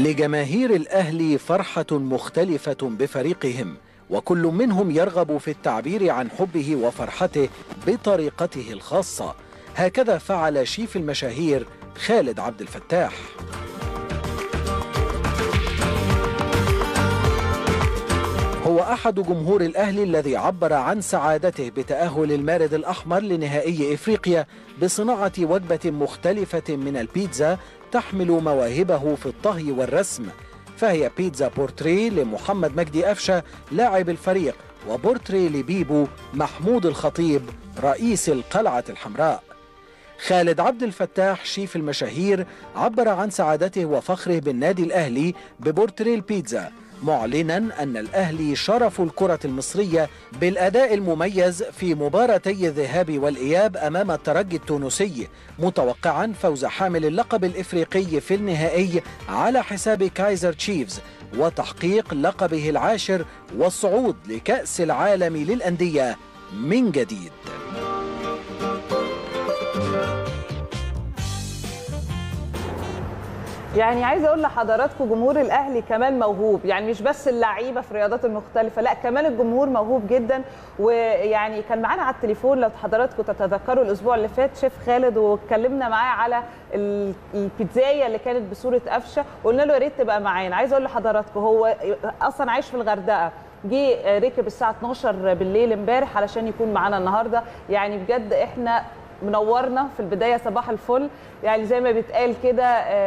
لجماهير الأهلي فرحة مختلفة بفريقهم، وكل منهم يرغب في التعبير عن حبه وفرحته بطريقته الخاصة. هكذا فعل شيف المشاهير خالد عبد الفتاح. هو أحد جمهور الأهلي الذي عبر عن سعادته بتأهل المارد الأحمر لنهائي إفريقيا بصناعة وجبة مختلفة من البيتزا تحمل مواهبه في الطهي والرسم، فهي بيتزا بورتري لمحمد مجدي أفشة لاعب الفريق، وبورتري لبيبو محمود الخطيب رئيس القلعة الحمراء. خالد عبد الفتاح شيف المشاهير عبر عن سعادته وفخره بالنادي الأهلي ببورتري البيتزا، معلنا أن الأهلي شرف الكرة المصرية بالأداء المميز في مباراتي الذهاب والإياب أمام الترجي التونسي، متوقعا فوز حامل اللقب الإفريقي في النهائي على حساب كايزر تشيفز وتحقيق لقبه العاشر والصعود لكأس العالم للأندية من جديد. يعني عايزه اقول لحضراتكم جمهور الاهلي كمان موهوب، يعني مش بس اللعيبه في الرياضات المختلفه، لا كمان الجمهور موهوب جدا. ويعني كان معانا على التليفون لو حضراتكم تتذكروا الاسبوع اللي فات شيف خالد، واتكلمنا معاه على البيتزايه اللي كانت بصوره قفشه، وقلنا له يا ريت تبقى معانا. عايزه اقول لحضراتكم هو اصلا عايش في الغردقه، جه ركب الساعه 12 بالليل امبارح علشان يكون معانا النهارده. يعني بجد احنا منورنا في البدايه، صباح الفل. يعني زي ما بيتقال كده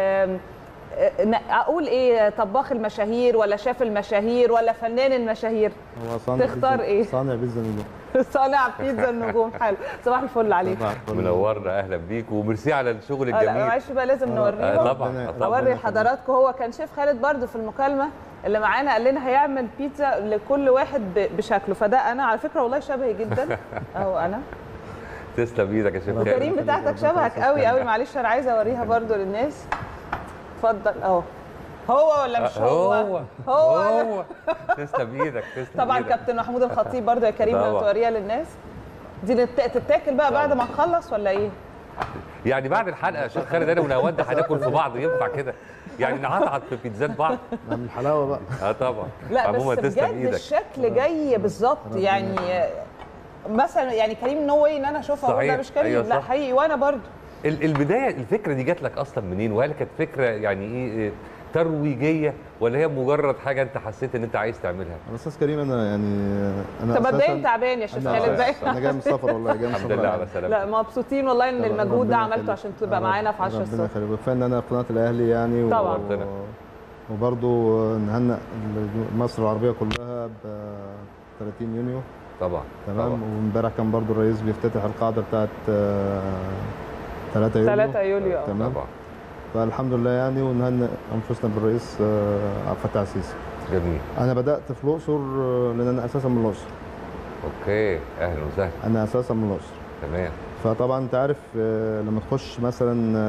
اقول ايه، طباخ المشاهير ولا شاف المشاهير ولا فنان المشاهير؟ تختار ايه؟ صانع بيتزا النجوم. صانع بيتزا النجوم. حلو، صباح الفل عليك. منورنا، اهلا بيك وميرسي على الشغل الجميل. لا معلش بقى لازم نوريه. طبعا اوري لحضراتكم. هو كان شيف خالد برضو في المكالمه اللي معانا قال لنا هيعمل بيتزا لكل واحد بشكله، فده انا على فكره والله شبهي جدا اهو. انا تسلم ايدك يا شيف خالد. وكريم بتاعتك شبهك قوي قوي. معلش انا عايزه اوريها برضو للناس. اتفضل اهو. هو ولا مش هو؟ هو تسلم ايدك. طبعا كابتن محمود الخطيب برضو يا كريم لو توريها للناس. دي تتاكل بقى بعد ما نخلص ولا ايه؟ يعني بعد الحلقه يا شيخ خالد انا ونهاوند هناكل في بعض، ينفع كده؟ يعني نعطعط في بيتزات بعض من الحلاوه بقى. طبعا. لا بس بجد الشكل جاي بالظبط. يعني مثلا يعني كريم نو واي ان انا اشوفها ده مش كريم. أيوة لا حقيقي. وانا برضو البدايه الفكره دي جات لك اصلا منين؟ وهل كانت فكره يعني ايه ترويجيه ولا هي مجرد حاجه انت حسيت ان انت عايز تعملها؟ انا استاذ كريم انا طب مبدئيا تعبان يا شيخ خالد باين. انا جاي من السفر والله، جاي من السفر. الحمد لله على سلامتك. لا مبسوطين والله ان المجهود ده عملته عشان تبقى معانا في 10 الصبح. ربنا يخليك. وكفايه ان انا قناه الاهلي يعني طبعا. وبرضه نهنئ مصر العربيه كلها ب 30 يونيو طبعا. تمام. وامبارح كان برضه الرئيس بيفتتح القاعده بتاعت 3 يوليو. 3 يوليو تمام. فالحمد لله يعني. ونهنئ انفسنا بالرئيس عبد الفتاح السيسي. جميل. انا بدات في الاقصر لان انا اساسا من الاقصر. اوكي، اهلا وسهلا. انا اساسا من الاقصر. تمام. فطبعا انت عارف لما تخش مثلا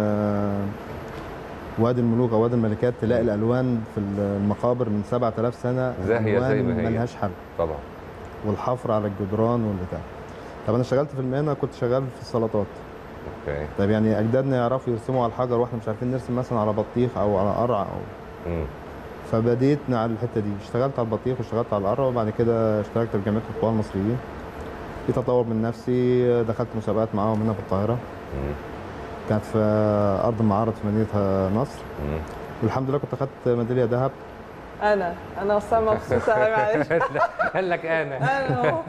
وادي الملوك او وادي الملكات تلاقي الالوان في المقابر من 7000 سنه زاهيه زي ما هي، ملهاش حل طبعا. والحفر على الجدران والبتاع. طب انا اشتغلت في المهنه، كنت شغال في السلطات. اوكي. طيب يعني اجدادنا يعرفوا يرسموا على الحجر واحنا مش عارفين نرسم مثلا على بطيخ او على قرع او فبديت على الحته دي. اشتغلت على البطيخ واشتغلت على القرع، وبعد كده اشتغلت في جمعيه القوى المصريين. في تطور من نفسي، دخلت مسابقات معاهم هنا في القاهره. كانت في ارض المعارض في مدينه نصر. والحمد لله كنت اخدت ميداليه ذهب. انا اصلا مبسوطه قوي. معلش قال لك انا اهو.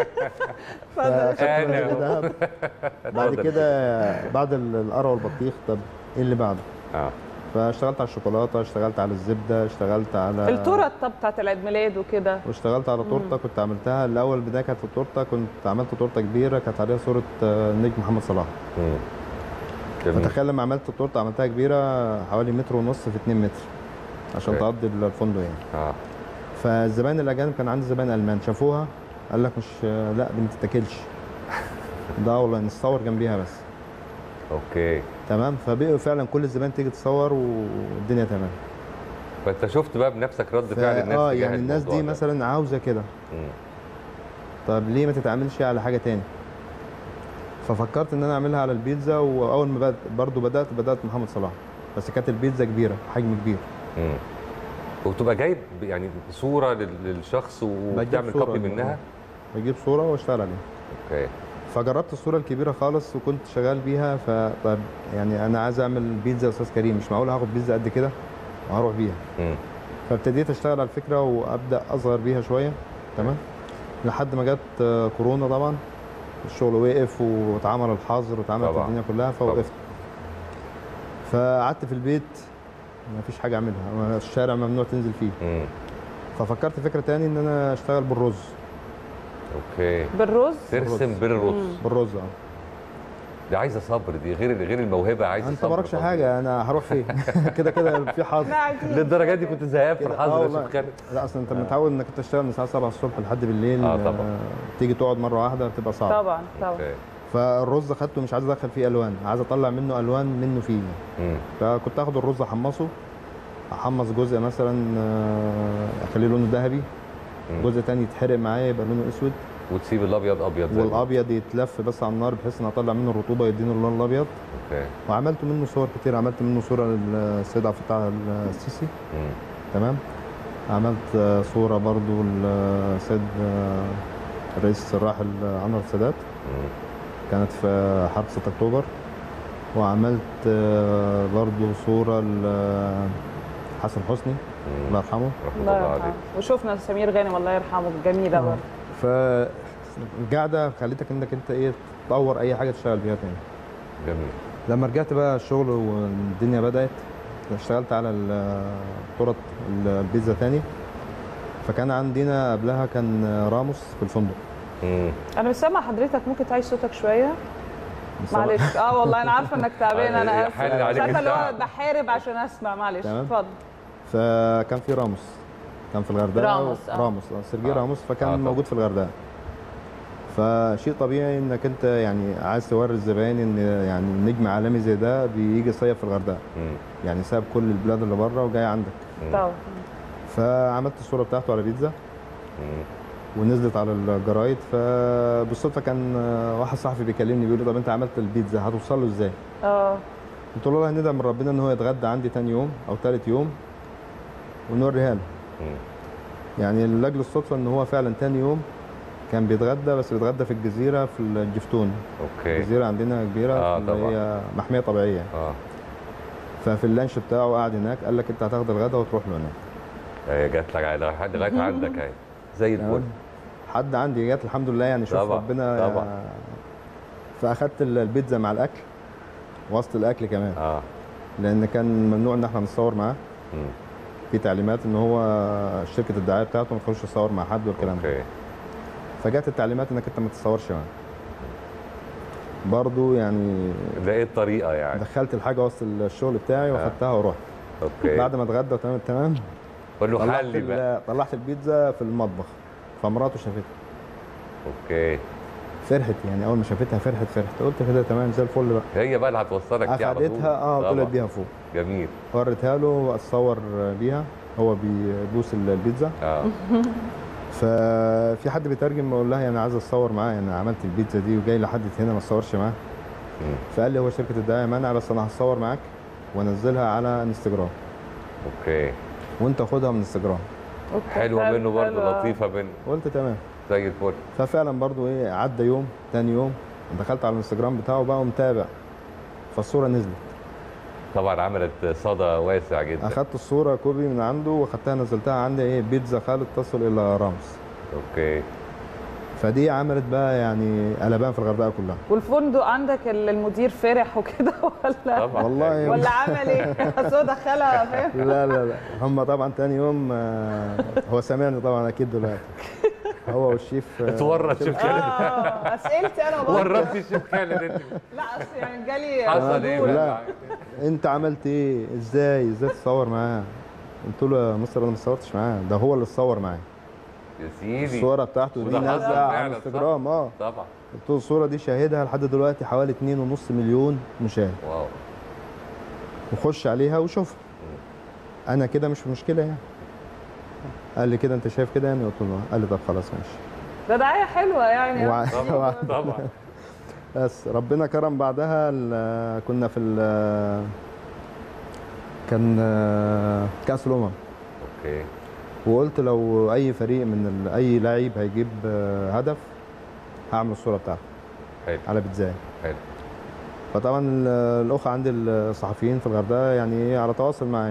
اتفضل. بعد كده بعد القرع والبطيخ، طب ايه اللي بعده؟ فاشتغلت على الشوكولاته، اشتغلت على الزبده، اشتغلت على التورته بتاعت العيد ميلاد وكده، واشتغلت على تورته كنت عملتها الاول. بدايه كانت في التورته، كنت عملت تورته كبيره كانت عليها صوره النجم محمد صلاح. فتخيل لما عملت التورته عملتها كبيره حوالي 1.5 متر في 2 متر عشان تقضي الفندق يعني. فالزبائن الاجانب كان عندي زبائن المان شافوها قال لك مش لا دي ما تتاكلش. ده والله نصور جنبيها بس. اوكي تمام. فبقوا فعلا كل الزبائن تيجي تصور والدنيا تمام. فانت شفت بقى بنفسك رد فعل الناس يعني الناس دي مثلا عاوزه كده. طب ليه ما تتعملش على حاجه تاني؟ ففكرت ان انا اعملها على البيتزا. واول ما برضه بدات محمد صلاح، بس كانت البيتزا كبيره، حجم كبير. وبتبقى جايب يعني صوره للشخص وبتعمل كوبي منها؟ بجيب صوره واشتغل عليها. اوكي. فجربت الصوره الكبيره خالص وكنت شغال بيها، فطب يعني انا عايز اعمل بيتزا يا استاذ كريم، مش معقول هاخد بيتزا قد كده وهروح بيها. فابتديت اشتغل على الفكره وابدا اصغر بيها شويه. تمام. لحد ما جت كورونا طبعا، الشغل وقف واتعمل الحظر واتعملت الدنيا كلها فوقفت. فقعدت في البيت ما فيش حاجه اعملها، الشارع ممنوع تنزل فيه. ففكرت فكره تاني ان انا اشتغل بالرز. اوكي. بالرز؟ ترسم بالرز. بالرز دي عايزه صبر، دي غير الموهبه، عايزه انت صبر. مالكش حاجه، انا هروح فين؟ كده كده في حظ. للدرجه دي كنت زهقان في الحظر يا شيخ خالد؟ لا اصلا انت متعود انك انت تشتغل من الساعه 7 الصبح لحد بالليل. طبعا. تيجي تقعد مره واحده بتبقى صعب. طبعا. فالرز خدته مش عايز ادخل فيه الوان، عايز اطلع منه الوان منه فيه. فكنت اخد الرز احمصه، احمص جزء مثلا اخليه لونه ذهبي، جزء تاني يتحرق معايا يبقى لونه اسود، وتسيب الابيض ابيض، والابيض يتلف بس على النار بحيث ان اطلع منه الرطوبه يديني اللون الابيض. اوكي. وعملت منه صور كتير، عملت منه صوره للسيد عبد الفتاح السيسي. تمام. عملت صوره برضو للسيد الرئيس الراحل انور السادات، كانت في حرب 6 اكتوبر. وعملت برضو صوره لحسن حسني الله يرحمه. الله يرحمه. وشفنا سمير غانم الله يرحمه، جميله برضه. فالقعده خليتك انك انت ايه تطور اي حاجه تشتغل بيها تاني. جميل. لما رجعت بقى الشغل والدنيا بدات، اشتغلت على طرق البيتزا تاني. فكان عندنا قبلها كان راموس في الفندق. انا مش سامع حضرتك، ممكن تعيش صوتك شويه؟ معلش. والله انا عارفه انك تعبان، انا اسف. مش عارفه اللي هو بحارب عشان اسمع، معلش. اتفضل. فكان في راموس كان في الغردقه. راموس سيرجي راموس، فكان موجود في الغردقه. فشيء طبيعي انك انت يعني عايز توري الزباين ان يعني نجم عالمي زي ده بيجي يصيف في الغردقه. يعني ساب كل البلاد اللي بره وجاي عندك. طبعا. فعملت الصوره بتاعته على بيتزا ونزلت على الجرايد. فبالصدفه كان واحد صحفي بيكلمني بيقول لي طب انت عملت البيتزا هتوصل له ازاي؟ قلت له والله ندعي من ربنا ان هو يتغدى عندي ثاني يوم او ثالث يوم ونوريها له. يعني لاجل الصدفه ان هو فعلا ثاني يوم كان بيتغدى، بس بيتغدى في الجزيره في الجفتون. اوكي. الجزيره عندنا كبيره اللي هي محميه طبيعيه. ففي اللانش بتاعه قاعد هناك، قال لك انت هتاخد الغدا وتروح له هناك. هي جات لك لغايه عندك اهي زي الفل. حد عندي جات الحمد لله، يعني شوف ربنا. طبعا. فاخدت البيتزا مع الاكل، وسط الاكل كمان. لان كان ممنوع ان احنا نتصور معاه. في تعليمات ان هو شركه الدعايه بتاعته ما تخش تصور مع حد والكلام ده. فجات التعليمات انك انت ما تتصورش معاه. برضو يعني لقيت طريقه، يعني دخلت الحاجه وسط الشغل بتاعي واخدتها ورحت. اوكي. بعد ما اتغدى تمام قول له حلي بقى. طلعت البيتزا في المطبخ، فمراته شافتها. اوكي. فرحت، يعني اول ما شافتها فرحت. قلت كده تمام زي الفل بقى. هي بقى اللي هتوصلك دي على طول. اخدتها طلعت بيها فوق. جميل. وريتها له اتصور بيها، هو بيبوس البيتزا. ففي حد بيترجم بقول لها انا عايز اتصور معاه، انا عملت البيتزا دي وجاي لحد هنا ما اتصورش معاه. فقال لي هو شركه الدعايه مانعه، بس انا هتصور معاك وانزلها على انستجرام. اوكي. وانت خدها من انستجرام. حلوه منه برضه، لطيفه منه. قلت تمام زي الفل. ففعلا برضه ايه، عدى يوم تاني يوم دخلت على الانستجرام بتاعه بقى ومتابع، فالصوره نزلت. طبعا عملت صدى واسع جدا. اخدت الصوره كوبي من عنده واخدتها نزلتها عندي، ايه بيتزا خالد تصل الى راموس. اوكي. فدي عملت بقى يعني قلبان في الغردقه كلها. والفندق عندك المدير فرح وكده ولا؟ طبعا. والله ولا عمل ايه؟ اصل دخلها فاهم؟ لا هم طبعا تاني يوم هو سامعني طبعا اكيد دلوقتي. هو والشيف اتورط شيف خالد. اسئلتي انا برضه. ورطتي شيف خالد انت. لا اصل يعني جالي حصل ايه؟ لا انت عملت ايه؟ ازاي تصور معاه؟ قلت له يا مستر انا ما صورتش معاه، ده هو اللي اتصور معايا يا سيدي. الصوره بتاعته دي نازله على الانستجرام. طبعا. قلت له الصوره دي شاهدها لحد دلوقتي حوالي 2.5 مليون مشاهد. واو. وخش عليها وشوفها. انا كده مش مشكله يعني. قال لي كده انت شايف كده يعني؟ قلت له قال لي طب خلاص ماشي. ده دعايه حلوه يعني. طبعا. بس ربنا كرم بعدها. كنا في كان كاس الامم. اوكي. وقلت لو اي فريق من اي لعيب هيجيب هدف هعمل الصوره بتاعته حلو على بيتزاي. حلو. فطبعا الاخ عندي الصحفيين في الغردقه يعني على تواصل معايا.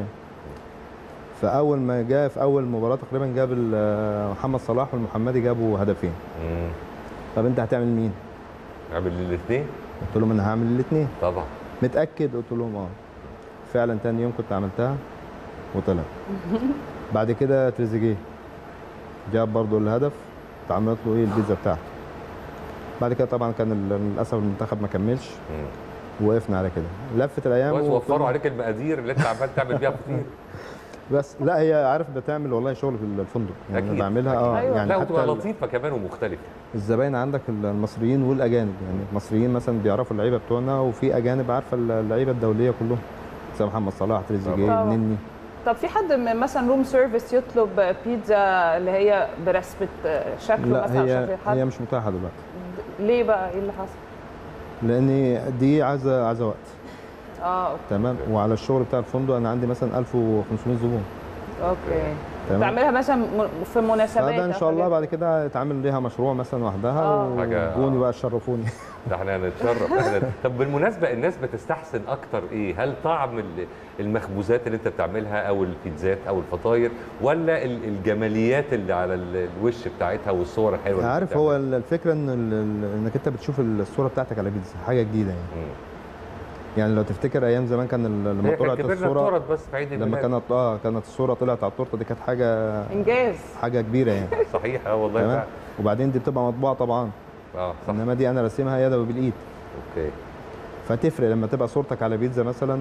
فاول ما جاء في اول مباراه تقريبا جاب محمد صلاح والمحمدي جابوا هدفين. طب انت هتعمل مين؟ اعمل الاثنين. قلت لهم انا هعمل الاثنين طبعا. متاكد؟ قلت لهم اه. فعلا تاني يوم كنت عملتها وطلع. بعد كده تريزيجيه جاب برضو الهدف، اتعملت له البيتزا بتاعته. بعد كده طبعا كان للاسف المنتخب ما كملش ووقفنا على كده. لفت الايام كويس وفروا عليك المقادير اللي انت عمال تعمل بيها فطير. بس لا هي عارف بتعمل والله شغل في الفندق يعني. أكيد. بعملها أيوة. يعني لا حتى وتبقى لطيفه كمان ومختلفه. الزباين عندك المصريين والاجانب، يعني المصريين مثلا بيعرفوا اللعيبه بتوعنا، وفي اجانب عارفه اللعيبه الدوليه كلهم زي محمد صلاح، تريزيجيه، نني. طب في حد مثلا روم سيرفيس يطلب بيتزا اللي هي برسمه شكله لا مثلا شكل حد؟ هي مش متاحه دلوقتي. ليه بقى؟ ايه اللي حصل؟ لان دي عايزه وقت. اوكي. تمام. وعلى الشغل بتاع الفندق انا عندي مثلا 1500 زبون. اوكي. تمام. تعملها مثلا في مناسبات هذا ان شاء الله بعد كده يتعمل ليها مشروع مثلا وحدها وجوني بقى تشرفوني. ده احنا هنتشرف. طب بالمناسبه الناس بتستحسن اكتر ايه؟ هل طعم المخبوزات اللي انت بتعملها او البيتزات او الفطاير، ولا الجماليات اللي على الوش بتاعتها والصور الحلوه اللي عارف هو الفكره انك انت بتشوف الصوره بتاعتك على بيتزا حاجه جديده يعني. يعني لو تفتكر ايام زمان كان لما طلعت الصوره بس في عيد الميلاد لما كانت الصوره طلعت على التورته دي كانت حاجه انجاز، حاجه كبيره يعني. صحيح والله تمام. وبعدين دي بتبقى مطبوعه طبعا. صح. انما دي انا راسمها يدوي بالايد. اوكي. فتفرق لما تبقى صورتك على بيتزا مثلا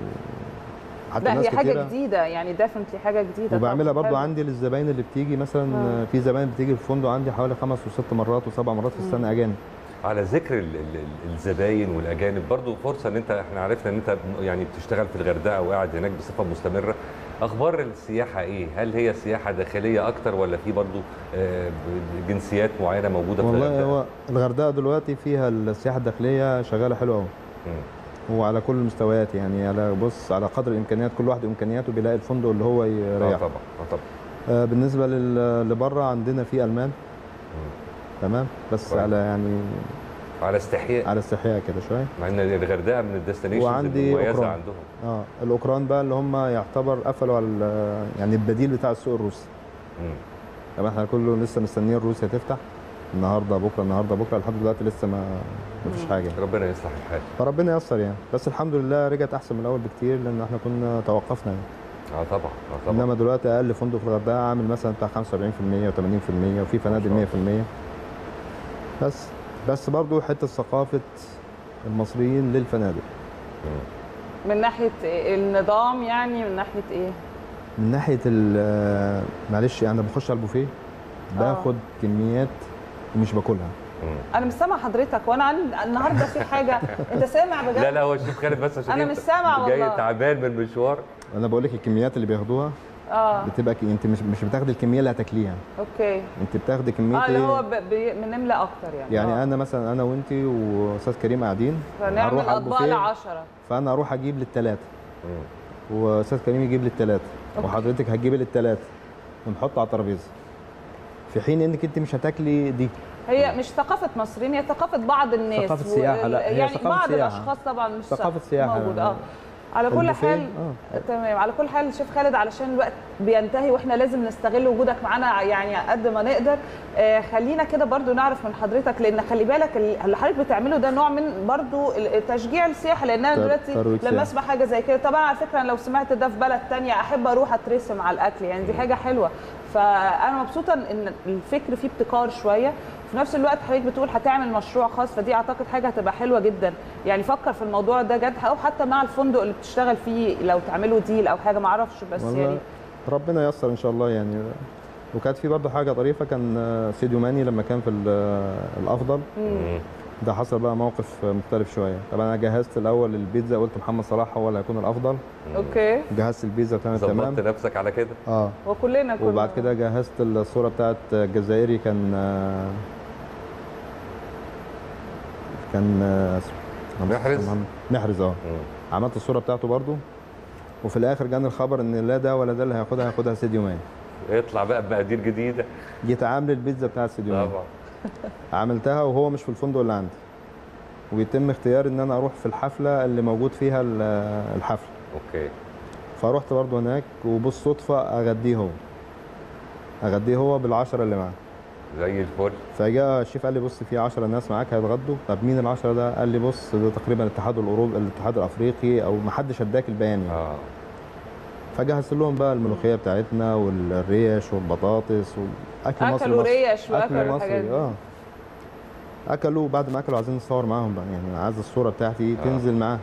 حتى لا ناس هي حاجه كتيرة. جديده يعني، ديفنتلي حاجه جديده. وبعملها برضو عندي للزباين اللي بتيجي مثلا. في زباين بتيجي في الفندق عندي حوالي 5 و6 مرات و7 مرات في السنه اجانب. على ذكر الزباين والاجانب برضو فرصه ان احنا عرفنا ان انت يعني بتشتغل في الغردقه وقاعد هناك بصفه مستمره. اخبار السياحه ايه؟ هل هي سياحه داخليه اكتر ولا في برضو جنسيات معينه موجوده في الغردقه؟ والله هو الغردقه دلوقتي فيها السياحه الداخليه شغاله حلوه قوي. وعلى كل المستويات يعني، على قدر الامكانيات، كل واحد امكانياته بيلاقي الفندق اللي هو يريحه. طبعا. بالنسبه لبره عندنا في المان. تمام. بس على يعني على استحياء كده شويه، مع ان الغردقه من الديستنيشنز المميزه عندهم. الاوكران بقى اللي هم يعتبر قفلوا على يعني البديل بتاع السوق الروسي. طبعا احنا كله لسه مستنيين روسيا تفتح النهارده بكره لحد دلوقتي لسه ما فيش حاجه. ربنا يصلح الحال. فربنا ييسر يعني. بس الحمد لله رجعت احسن من الاول بكتير، لان احنا كنا توقفنا يعني. طبعا. انما دلوقتي اقل فندق في الغردقه عامل مثلا بتاع 75% و80%، وفي فنادق 100%. بس برضه حته ثقافه المصريين للفنادق. من ناحيه النظام يعني، من ناحيه ايه؟ من ناحيه معلش يعني بخش على البوفيه باخد كميات ومش باكلها. انا مش سامع حضرتك، وانا النهارده في حاجه انت سامع بجد؟ لا هو الشيف خالد بس عشان انا مش سامع والله، جاي تعبان من المشوار. انا بقول لك الكميات اللي بياخدوها بتبقى انت مش بتاخدي الكميه اللي هتاكليها. اوكي. انت بتاخدي كميه اللي هو بنملى اكتر يعني. انا مثلا انا وانت واستاذ كريم قاعدين فنعمل اطباق ل10، فانا اروح اجيب للثلاثه واستاذ كريم يجيب للثلاثه وحضرتك هتجيبي للثلاثه ونحطه على الترابيزه، في حين انك انت مش هتاكلي دي. هي مش ثقافه مصريين، هي ثقافه بعض الناس. ثقافه سياحه. لا هي يعني ثقافه بعض سياحة. الاشخاص طبعا مش ثقافه سياحه موجود. على كل حال تمام. على كل حال شيف خالد، علشان الوقت بينتهي واحنا لازم نستغل وجودك معانا يعني قد ما نقدر. خلينا كده برضو نعرف من حضرتك، لان خلي بالك اللي حضرتك بتعمله ده نوع من برضو تشجيع السياحه، لان انا دلوقتي لما اسمع حاجه زي كده طبعا على فكره لو سمعت ده في بلد ثانيه احب اروح اترسم على الاكل، يعني دي حاجه حلوه. فانا مبسوطه ان الفكر فيه ابتكار شويه. في نفس الوقت حضرتك بتقول هتعمل مشروع خاص، فدي اعتقد حاجه هتبقى حلوه جدا. يعني فكر في الموضوع ده جد، او حتى مع الفندق اللي بتشتغل فيه لو تعملوا ديل او حاجه، ما اعرفش بس يعني ربنا ييسر ان شاء الله يعني. وكانت في برضه حاجه طريفه، كان سيديو ماني لما كان في الافضل ده حصل بقى موقف مختلف شويه. طبعا انا جهزت الاول البيتزا، قلت محمد صلاح هو اللي هيكون الافضل. اوكي. جهزت البيتزا تمام. ظبطت نفسك على كده. وكلنا وبعد كده جهزت الصوره بتاعت الجزائري كان محرز. عملت الصوره بتاعته برضو وفي الاخر جاني الخبر ان لا ده ولا ده اللي هياخدها سيديو ماني. يطلع بقى بمقادير جديده. جيت عامل البيتزا بتاعت سيديو ماني طبعا. عملتها وهو مش في الفندق اللي عندي، ويتم اختياري ان انا اروح في الحفله اللي موجود فيها الحفله. اوكي. فروحت برضه هناك وبالصدفه اغديه هو بالعشره اللي معاه. زي الفل. فجاء الشيف قال لي بص في 10 ناس معاك هيتغدوا. طب مين ال10 ده؟ قال لي بص ده تقريبا الاتحاد الاوروبي الاتحاد الافريقي او ما حدش اداك البيان يعني. فجهزت لهم بقى الملوخيه بتاعتنا والريش والبطاطس والاكل المصري. اكلوا ريش واكل مصري. اكلوا. بعد ما اكلوا عايزين نصور معاهم بقى، يعني عايز الصوره بتاعتي تنزل معاه.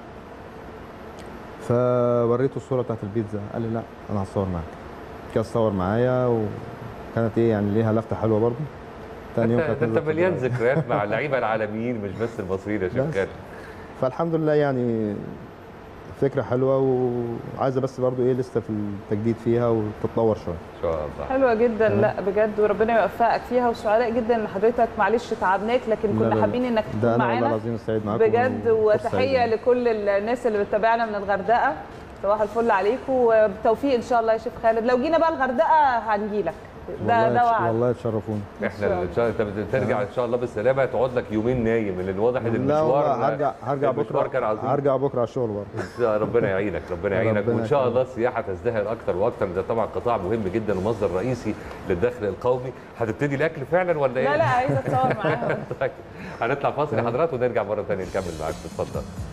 فوريته الصوره بتاعت البيتزا قال لي لا انا هصور معاك. كان صور معايا وكانت يعني ليها لفته حلوه برضه. تاني يوم كانت انت مليان ذكريات مع اللعيبه العالميين مش بس المصريين يا شيخ خالد. فالحمد لله يعني فكره حلوه وعايزه بس برضو لسه في التجديد فيها وتتطور شويه ان شاء الله. حلوه جدا. لا بجد وربنا يوفقك فيها، وسعداء جدا ان حضرتك معلش تعبناك لكن كنا حابين انك تكون معانا. والله العظيم سعيد معاكم بجد. وتحيه لكل الناس اللي بتتابعنا من الغردقه، صباح الفل عليكم وبالتوفيق ان شاء الله يا شيخ خالد. لو جينا بقى الغردقه هنجي لك، ده وعد. والله تشرفوني. احنا ان شاء الله انت ترجع ان شاء الله بالسلامه، تقعد لك يومين نايم لان واضح ان المشوار هرجع بكره. هرجع بكره على الشغل برضه. ربنا يعينك ربنا يعينك وان شاء الله السياحه تزدهر اكتر واكتر. ده طبعا قطاع مهم جدا ومصدر رئيسي للدخل القومي. هتبتدي الاكل فعلا ولا ايه؟ لا عايزه اتصور معاهم. طيب هنطلع فاصل يا حضرات ونرجع مره ثانيه نكمل معاك. اتفضل.